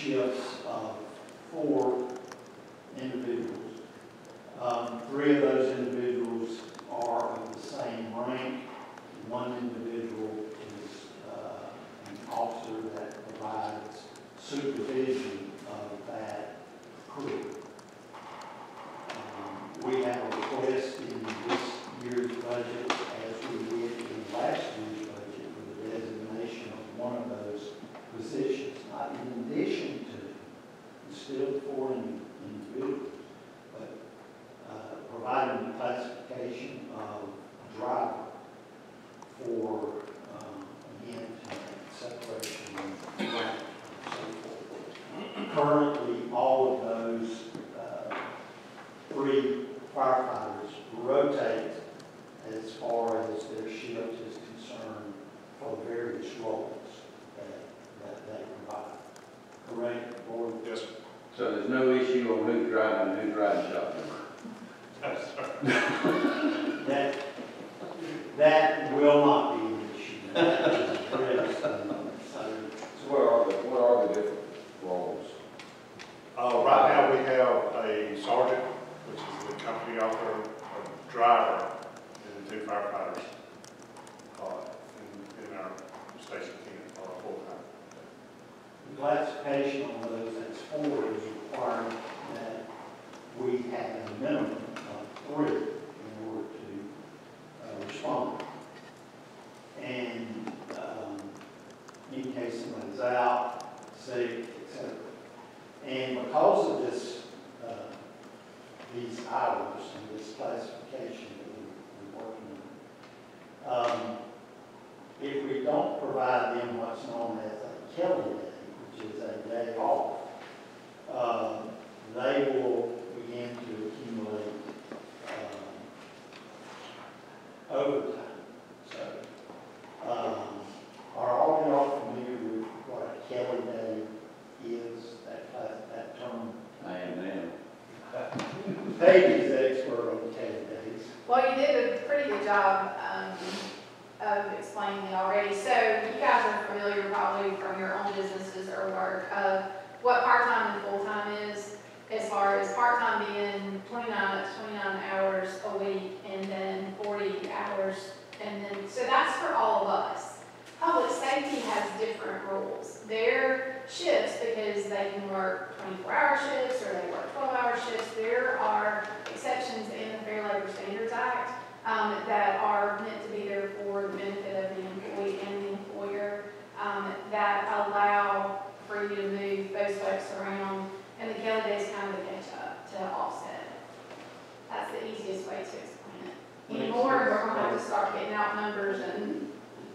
shifts of 4 individuals. 3 of those individuals are of the same rank. 1 individual is an officer that provides supervision of that crew. We have a request in this year's budget, as we did in last year's budget, for the designation of one of those positions, not in addition to, still 4 individuals, but providing the classification of driver for, again, separation and rank and so forth. Currently, all of those 3 firefighters rotate as far as their shift is concerned for the various roles that they provide. Correct, Board? Yes, sir. So there's no issue on who's driving shotgun? Yes, sir. That will not be an issue. That is addressed. So what are the different roles? Right now, we have a sergeant, which is the company author, a driver, and 2 firefighters in our station team or full-time. The classification on those, that's 4, is requiring that we have a minimum of 3 in order to respond. And in case somebody's out, sick, etc. And because of this, these hours and this classification that we're working on, if we don't provide them what's known as a Kelly Day, which is a day off, they will begin to accumulate overtime. So, are all of y'all familiar with what a Kelly Day is, that term? I am now. Paige is the expert on Kelly Days. Well, you did a pretty good job of explaining it already. So you guys are familiar probably from your own businesses or work of what part-time and full-time is, as far as part-time being 29 hours a week and then 40 hours. And then, so that's for all of us. Public safety has different rules. Their shifts, because they can work 24-hour shifts or they work 12-hour shifts, there are exceptions in the Fair Labor Standards Act that are meant to be there for the benefit of the employee and the employer that allow for you to move those folks around. And the Kelly Day is kind of the catch-up to offset. That's the easiest way to explain it. Anymore, we're going to have to start getting out numbers and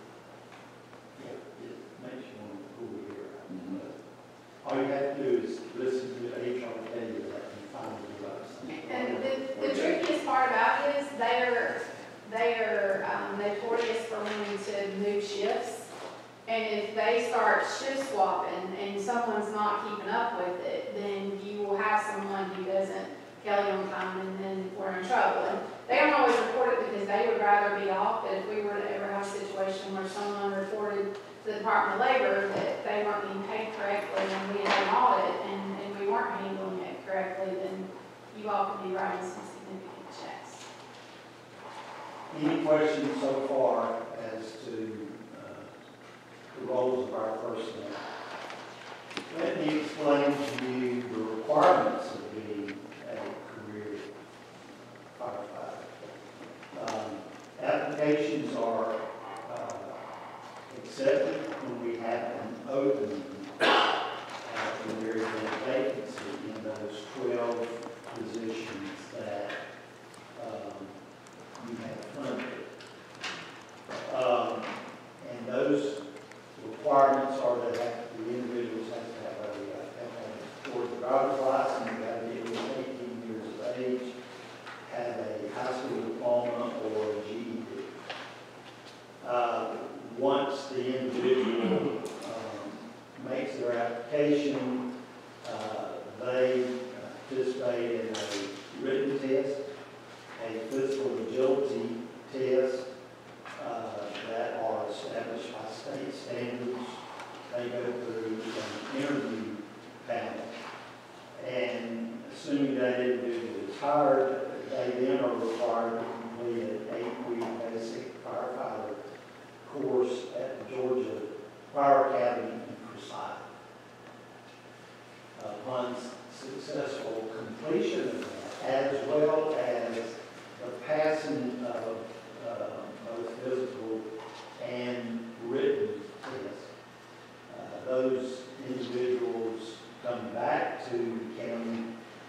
all you have to do is listen to HR tell you that and find the advice. And the trickiest part about it is they are notorious for wanting to move shifts. And if they start shift swapping and someone's not keeping up with it, then you will have someone who doesn't Kelly on time and then we're in trouble. And they don't always report it because they would rather be off, but if we were to ever have a situation where someone reported to the Department of Labor that they weren't being paid correctly and we had an audit and we weren't handling it correctly, then you all could be writing some significant checks. Any questions so far as to the roles of our personnel? Let me explain to you the requirements of being a career firefighter. Applications are accepted when we have an opening, when there is a vacancy in those 12 positions that you have funded. And those requirements are that the individuals have to have a driver's license, you have to be at least 18 years of age, have a high school diploma or a GED. Once the individual makes their application, they participate in a written test, a physical agility test that are established by state standards. They go through an interview retired, they then are required to complete an 8-week basic firefighter course at the Georgia Fire Academy in Forsyth. Upon successful completion of that, as well as the passing of both physical and written tests, those individuals come back to the county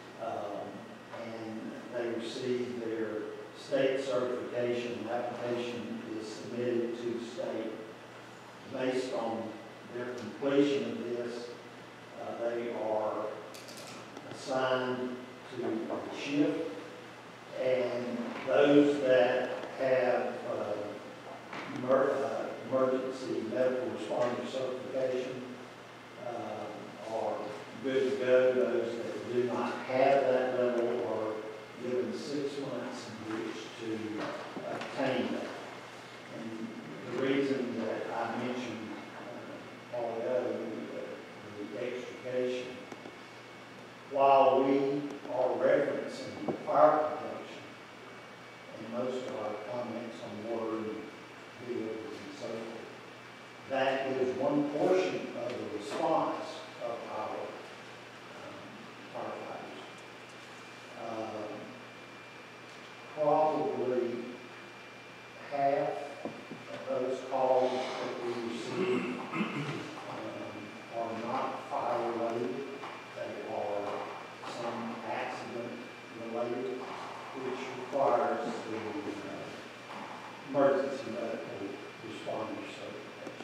and they receive their state certification. The application is submitted to the state. Based on their completion of this, they are assigned to a shift, and those that have emergency medical responder certification are good to go. Those that do not have that level are given 6 months in which to obtain that. And the reason that I mentioned all ago the extrication, while we are referencing fire protection in most of our comments on water and vehicles and so forth, that is one portion of the response of our firefighters. Probably half of those calls that we receive are not fire related. They are some accident related, which requires the emergency medical responder certification.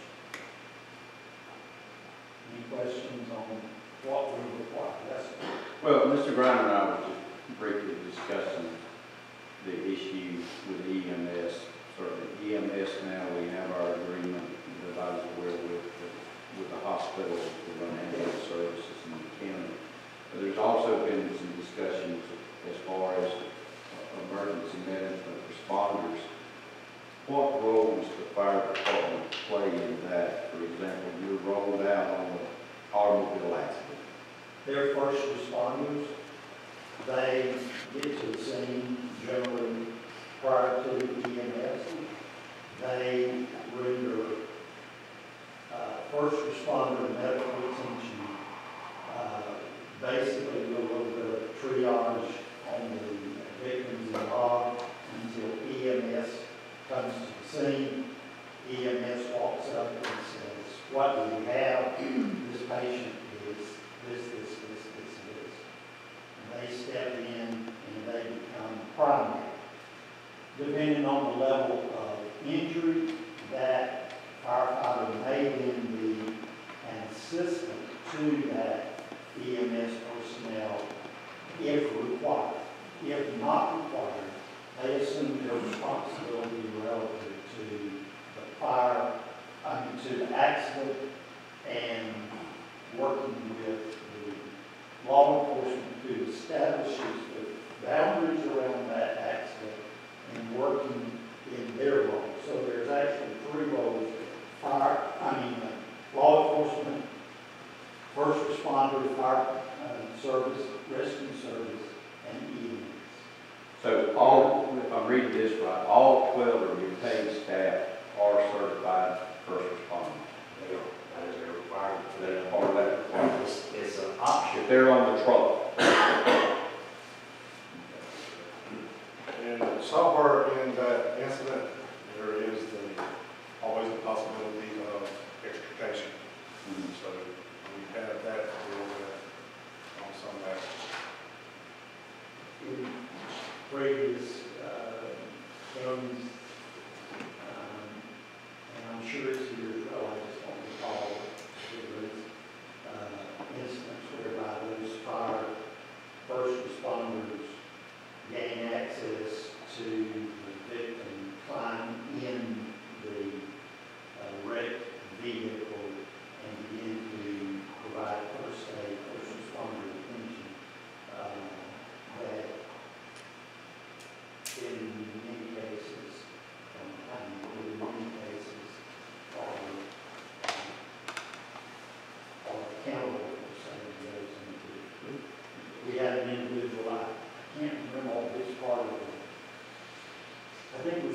Any questions on what we require? Yes, sir. Well, Mr. Griner and I were just briefly discussing the issue with EMS. Certainly EMS now, we have our agreement that I was aware with the hospital to run ambulance services in the county. But there's also been some discussions as far as emergency management responders. What role does the fire department play in that? For example, you're rolled out on an automobile accident. They're first responders. They get to the scene generally prior to EMS. They render first responder medical attention, basically do a little bit of triage on the victims involved until EMS comes to the scene. EMS walks up and says, what do we have? This patient is this. And they step in and they become primary. Depending on the level of injury, that firefighter may then be an assistant to that EMS personnel if required. If not required, they assume their responsibility relative to to the accident and working with the law enforcement who establishes the boundaries around that accident and working in their role. So there's actually 3 roles: law enforcement, first responder, fire service, rescue service, and EMS. So all, if I'm reading this right, all 12 of your paid staff are certified first responders. That is a requirement. That is part of that requirement. It's an option. If they're on the truck. And somewhere in that incident, there is always the possibility of extrication. So we have that to deal with on some actions. In previous counties, and I'm sure it's here as well, I just don't recall if there was incidents whereby those fire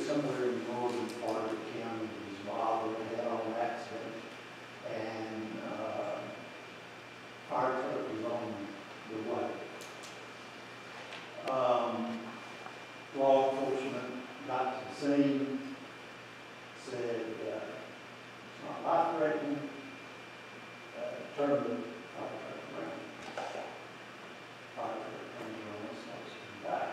somewhere in the northern part of the county that was involved in a head-on accident, and fire truck was on the way. Law enforcement got to the scene, said it's not life-threatening, turned the fire truck around. Fire truck turned around and started to back.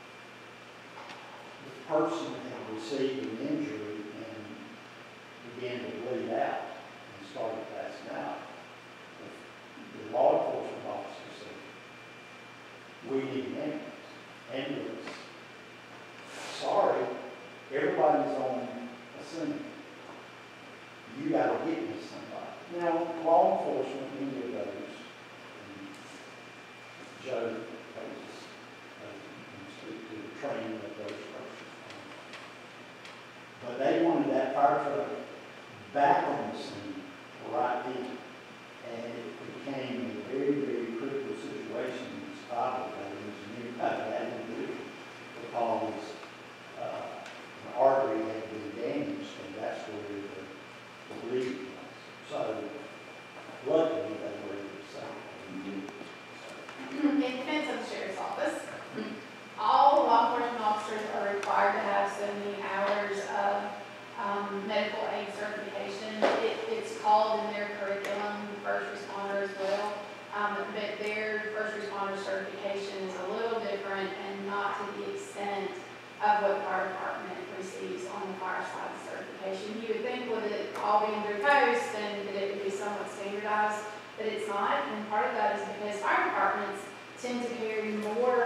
The person had received an injury and began to bleed out and started passing out. The law enforcement officer said, "We need an ambulance. Sorry, everybody's on a scene. You gotta get me somebody." Now, law enforcement, many of those, Joe, speak to the training of those folks. But they wanted that fire truck back on the scene right then. And it became a very, very critical situation in this fire that engineer that individual, because the artery had been damaged, and that's where the bleeding was. So luckily they were able to save it. In defense of the sheriff's office, all law enforcement officers are required to have so many hours of medical aid certification. It's called in their curriculum first responder as well, but their first responder certification is a little different and not to the extent of what the fire department receives on the fire side certification. You would think with it all being through post and that it would be somewhat standardized, but it's not, and part of that is because fire departments tend to carry more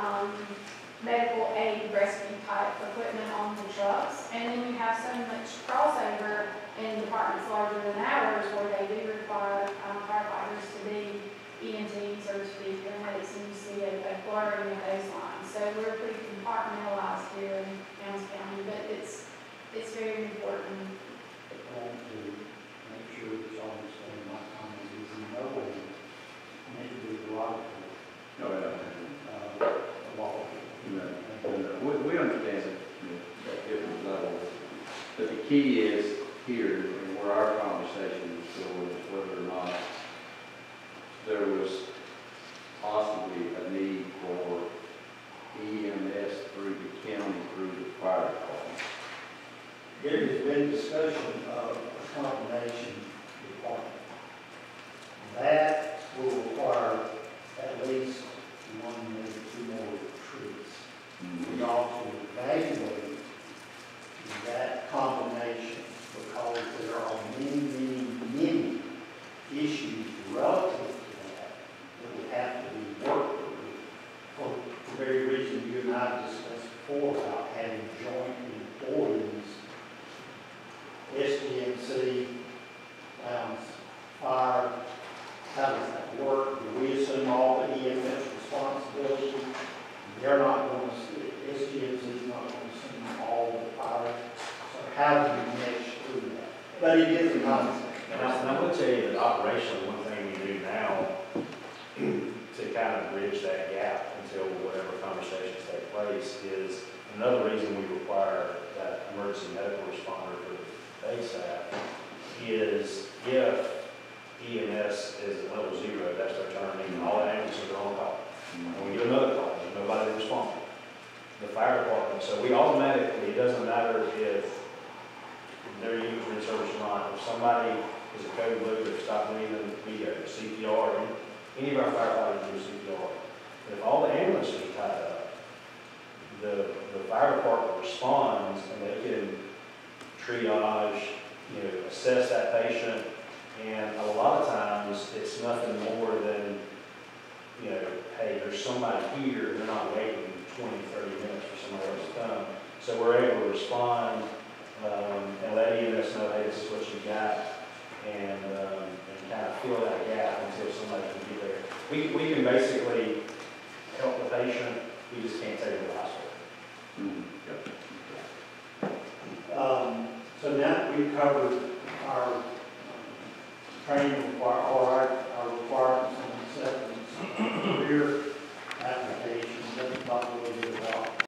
medical aid rescue type equipment on the trucks, and then you have so much crossover in departments larger than ours where they do require firefighters to be EMTs or to be paramedics, and you see a blurring of those lines. So we're pretty compartmentalized here in Lowndes County, but it's very important. I want to make sure that y'all understand my comments is in no way meant to be derogatory. No, yeah. Law. We understand it at different levels, but the key is here, and where our conversation is going, is whether or not there was possibly a need for EMS through the county, through the fire department. There has been discussion of a combination department. That will require at least one, maybe two more retreats. We ought to evaluate that combination because there are many issues relative to that would have to be worked through for the very reason you and I discussed before about having joint employees, SDMC, Lowndes Fire. How does that work? Do we assume all the EMS responsibility? They're not going to, SDMC is not going to assume all the fire. So how do you mesh through that? But it is a concept. And I would tell you that operationally, one thing we do now to kind of bridge that gap until whatever conversations take place is another reason we require that emergency medical responder for the base staff is if EMS is at level 0, that's their turn, and all the ambulances are on call. When we get another call, there's nobody responding. The fire department, so we automatically, it doesn't matter if they're used in service or not, if somebody is a code blue, if stop breathing, we go CPR, any of our firefighters do CPR. But if all the ambulances are tied up, the fire department responds and they can triage, assess that patient, and a lot of times it's nothing more than, hey, there's somebody here, they're not waiting 20, 30 minutes for somebody else to come. So we're able to respond and let EMS know, hey, this is what you got, and kind of fill that gap until somebody can get there. We can basically help the patient, we just can't take them to the hospital. So now that we've covered our training our required